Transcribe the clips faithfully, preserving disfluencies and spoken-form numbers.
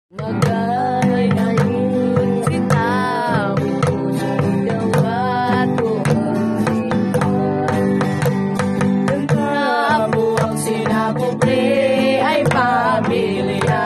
Magay-ayin kita, pusong gawat ko ang simpan. Na po ang sinapobre ay pamilya.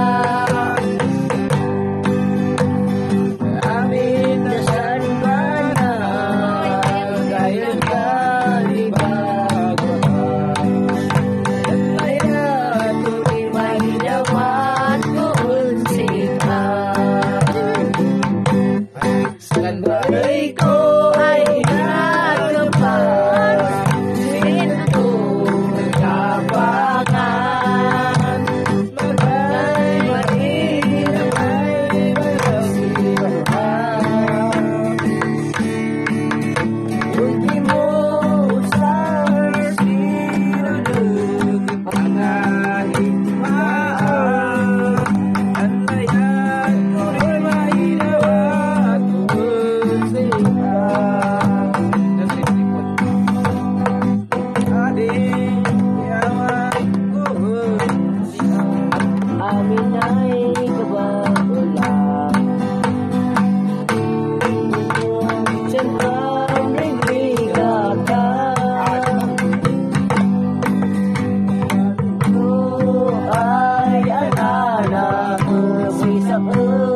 Amin na sanbana, kaya ka libago ka. Kaya tuloy may ginawan ko ang simpan. Sa bagay ko ay nagkapan, sinto nagkapangan. Magay mainam ay magasibahan. Ultimo sa sinunod panahigmaan. Anlayan ko rin mahinawa tungkol sa iba. Ating yaman ko amin ay kabagulan. Siyempre rinigatan. Ito ay anak ko, may sakot.